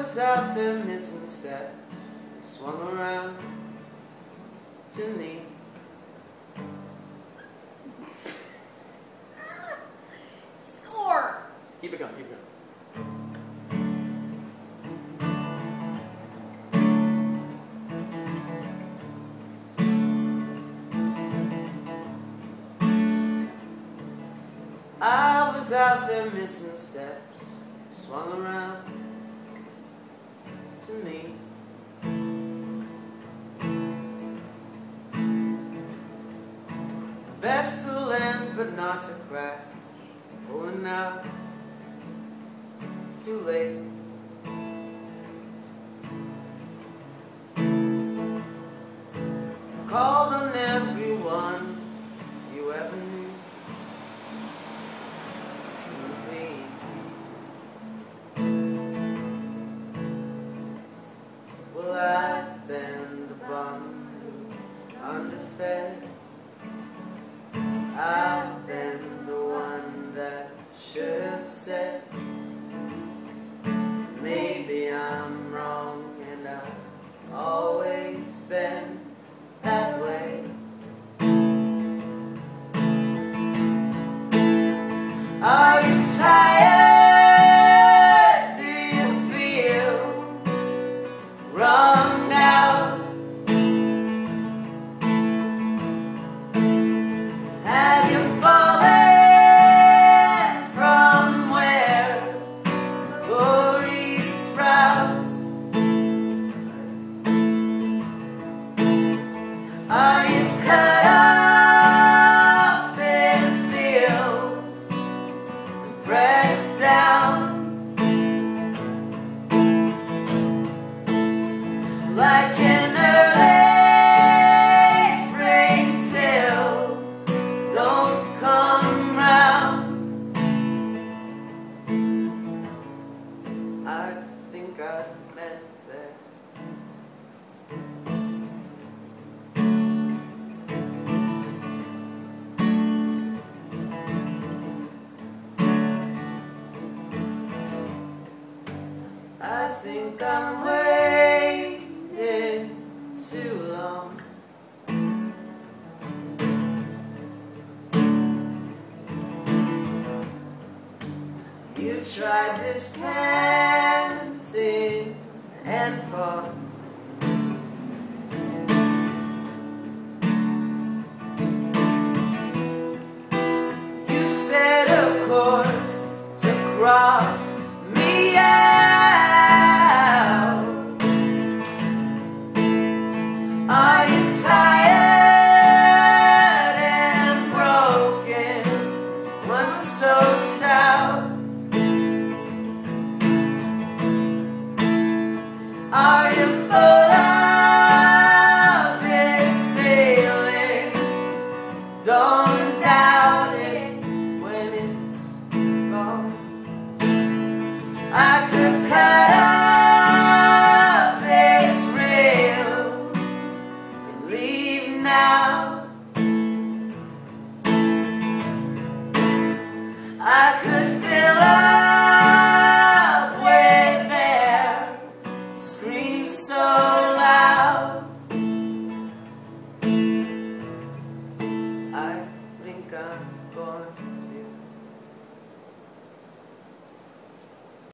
was out there missing steps, swung around to me. Score! Keep it going, keep it going. I was out there missing steps, swung around to me. Best to land but not to crash, pulling out too late. Called on everyone you ever knew. Well, I've been the bum who's underfed. I've been the one that should have said, maybe I'm wrong, and I've always been that way. Are you tired? Run out. Have you fallen from where glory sprouts? Are you cut off in fields and pressed down? Like an early spring till don't come round. I think I've met there. I think I'm waiting too long. You've tried this panting and pause. You set a course to cross me out. Are you tired and broken, once so stout? Are you full of this feeling? Don't doubt it when it's gone. I could cut up this reel and leave now. I could fill up with air, scream so loud. I think I'm gone.